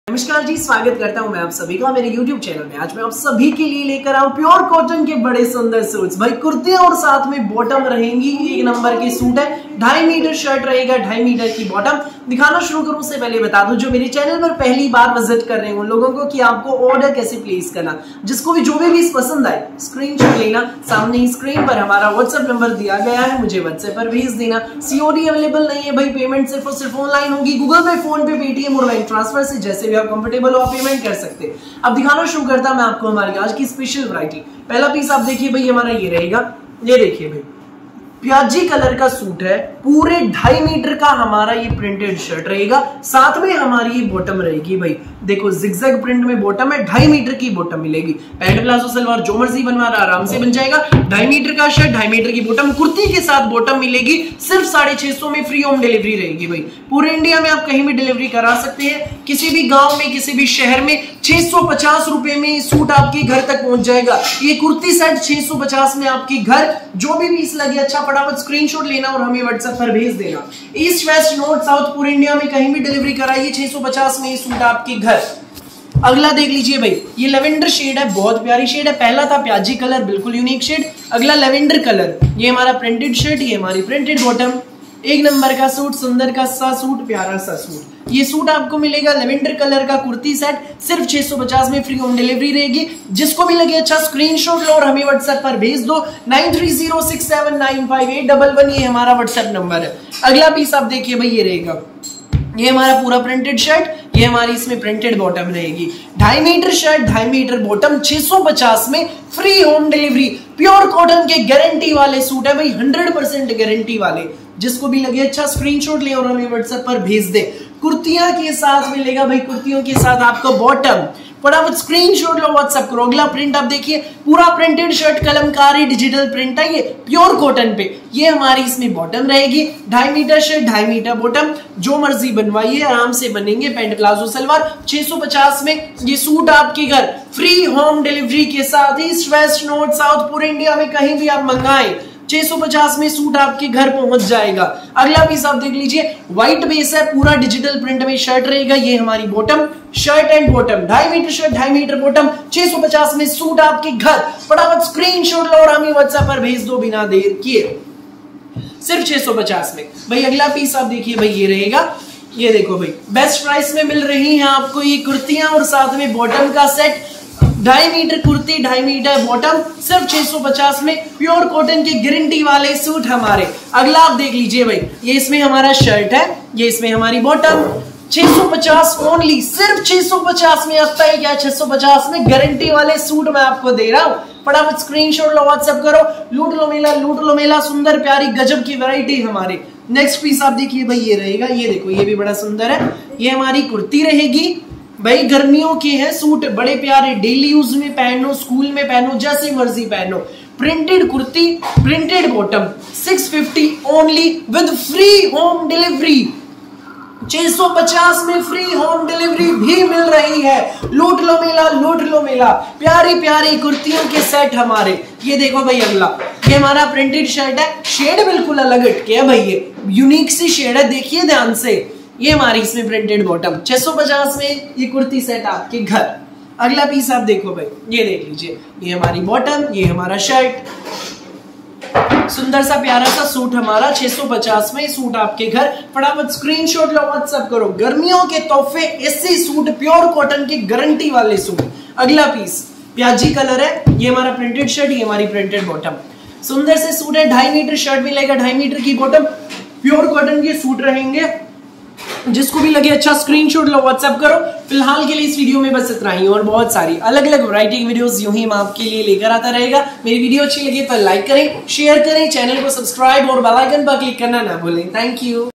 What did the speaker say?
नमस्कार जी, स्वागत करता हूं मैं आप सभी का मेरे YouTube चैनल में। आज मैं आप सभी के लिए लेकर आऊं प्योर कॉटन के बड़े सुंदर सूट्स। भाई कुर्तियां और साथ में बॉटम रहेंगी। एक नंबर के सूट है, 2.5 मीटर शर्ट रहेगा, 2.5 मीटर की बॉटम। दिखाना शुरू करूं उससे पहले बता दूं जो मेरे चैनल पर पहली बार विजिट कर रहे हैं उन लोगों को कि आपको ऑर्डर कैसे प्लेस करना। जिसको भी जो भी पीस पसंद आए स्क्रीनशॉट लेना, सामने ही स्क्रीन पर हमारा व्हाट्सएप नंबर दिया गया है, मुझे व्हाट्सएप पर भेज देना। सीओडी अवेलेबल नहीं है भाई, पेमेंट सिर्फ और सिर्फ ऑनलाइन होगी, गूगल पे, फोन पे, पेटीएम और बैंक ट्रांसफर से जैसे भी आप कंफर्टेबल हो पेमेंट कर सकते हैं। अब दिखाना शुरू करता मैं आपको हमारी आज की स्पेशल वैरायटी। पहला पीस आप देखिए भाई, हमारा ये रहेगा, ये देखिए भाई प्याजी कलर का सूट है, पूरे 2.5 मीटर का हमारा ये प्रिंटेड शर्ट रहेगा, साथ में हमारी ये बॉटम रहेगी। भाई देखो जिगजैग प्रिंट में बॉटम है, 2.5 मीटर की बॉटम मिलेगी। पैंट प्लाजो सलवार जो मर्जी बनवा रहा आराम से बन जाएगा। 2.5 मीटर का शर्ट, 2.5 मीटर की बॉटम, कुर्ती के साथ बॉटम मिलेगी। सिर्फ 650 में फ्री होम डिलीवरी रहेगी। भाई पूरे इंडिया में आप कहीं भी डिलीवरी करा सकते हैं, किसी भी गांव में, किसी भी शहर में। 650 रुपए में सूट आपके घर तक पहुंच जाएगा। ये कुर्ती सेट 650 में आपके घर। जो भी पीस लगे अच्छा फटाफट स्क्रीनशॉट लेना और हमें व्हाट्सएप पर भेज देना। ईस्ट वेस्ट नॉर्थ साउथ पूरे इंडिया में कहीं भी डिलीवरी कराइए, 650 में ये सूट आपके घर। अगला देख लीजिए भाई, ये लेवेंडर शेड है, बहुत प्यारी शेड है। पहला था प्याजी कलर, बिल्कुल यूनिक शेड। अगला लेवेंडर कलर, ये हमारा प्रिंटेड शर्ट, ये हमारी प्रिंटेड बॉटम। एक नंबर का सूट, सुंदर का सा सूट, प्यारा सा सूट। ये सूट आपको मिलेगा लेवेंडर कलर का कुर्ती सेट, सिर्फ 650 में फ्री होम डिलीवरी रहेगी। जिसको भी लगे अच्छा स्क्रीनशॉट लो और हमें व्हाट्सएप पर भेज दो। 9306795811 ये हमारा व्हाट्सएप नंबर है। अगला पीस आप देखिए भाई, ये रहेगा, ये हमारा पूरा प्रिंटेड शर्ट, ये हमारी इसमें प्रिंटेड बॉटम रहेगी। 2.5 मीटर शर्ट, 2.5 मीटर बॉटम, 650 में free home delivery. Pure cotton के गारंटी वाले सूट है भाई, 100% गारंटी वाले। जिसको भी लगे अच्छा स्क्रीनशॉट ले और हमें व्हाट्सएप पर भेज दे। कुर्तियां के साथ मिलेगा भाई, कुर्तियों के साथ आपको बॉटम। फटाफट स्क्रीनशॉट लो, व्हाट्सएप करो। अगला प्रिंट आप देखिए, पूरा printed shirt, Kalamkari digital print है, ये प्योर कॉटन पे। ये हमारी इसमें बॉटम रहेगी, 2.5 मीटर शर्ट, 2.5 मीटर बॉटम। जो मर्जी बनवाइए आराम से बनेंगे। पैंट प्लाजो सलवार 650 में ये सूट आपके घर, फ्री होम डिलीवरी के साथ। ईस्ट वेस्ट नॉर्थ साउथ पूरे इंडिया में कहीं भी आप मंगाएं, 650 में सूट आपके घर पहुंच जाएगा। अगला पीस आप देख लीजिए, व्हाइट बेस है, पूरा डिजिटल प्रिंट में शर्ट रहेगा। ये हमारी bottom, shirt and bottom, 2.5 metre shirt, 2.5 metre bottom, 650 में सूट आपके घर। फटाफट स्क्रीनशॉट लो और हमें व्हाट्सएप पर भेज दो बिना देर किए, सिर्फ 650 में। भाई अगला पीस आप देखिए भाई, ये रहेगा, ये देखो भाई बेस्ट प्राइस में मिल रही है आपको ये कुर्तियां और साथ में बॉटम का set. 2.5 metre kurti, 2.5 metre bottom, सिर्फ 650 में प्योर कॉटन के गारंटी वाले सूट हमारे। अगला आप देख लीजिए भाई, ये इसमें हमारा शर्ट है, ये इसमें हमारी बॉटम। 650 ओनली, सिर्फ 650 में। आता है क्या 650 में गारंटी वाले सूट मैं आपको दे रहा हूं। फटाफट स्क्रीनशॉट लो, व्हाट्सएप करो। लूट लो मेला, लूट लो मेला। सुंदर प्यारी गजब की वैरायटी हमारे। नेक्स्ट पीस आप देखिए भाई, ये रहेगा, ये देखो, ये भी बड़ा सुंदर है। ये हमारी कुर्ती रहेगी भाई, गर्मियों के हैं सूट, बड़े प्यारे, डेली यूज में पहनो, स्कूल में पहनो, जैसे मर्जी पहनो। Printed kurti, printed bottom, 650 only with free home delivery. 650 में फ्री होम डिलीवरी भी मिल रही है। लूट लो मेला, लूट लो मेला। प्यारी प्यारी कुर्तियों के सेट हमारे। ये देखो भाई अगला, ये हमारा प्रिंटेड शर्ट है, शेड बिल्कुल अलग हटके है भाई, ये यूनिक सी शेड है, देखिए ध्यान से। ये हमारी इसमें प्रिंटेड बॉटम, 650 में ये कुर्ती सेट आपके घर। अगला पीस आप देखो भाई, ये देख लीजिए, ये हमारी बॉटम, ये हमारा शर्ट। सुंदर सा प्यारा सा सूट हमारा, 650 में सूट आपके घर। फटाफट स्क्रीनशॉट लो, व्हाट्सएप करो। गर्मियों के तोहफे, ऐसे सूट, प्योर कॉटन के गारंटी वाले सूट। अगला पीस प्याजी कलर है, ये हमारा प्रिंटेड शर्ट, ये हमारी प्रिंटेड बॉटम। सुंदर से सूट है, 2.5 मीटर शर्ट मिलेगा, 2.5 मीटर की बॉटम, प्योर कॉटन के सूट रहेंगे। जिसको भी लगे अच्छा स्क्रीनशॉट लो, व्हाट्सएप करो। फिलहाल के लिए इस वीडियो में बस इतना ही, और बहुत सारी अलग अलग वैरायटी की वीडियोस यूं ही मैं आपके लिए लेकर आता रहेगा। मेरी वीडियो अच्छी लगी तो लाइक करें, शेयर करें, चैनल को सब्सक्राइब और बेल आइकन पर क्लिक करना ना भूलें। Thank you.